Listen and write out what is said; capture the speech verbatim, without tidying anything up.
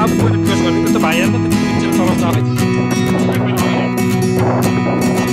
अब मैले रिक्वेस्ट गर्ने त भाइहरूलाई त पिक्चर चलाउँछ अब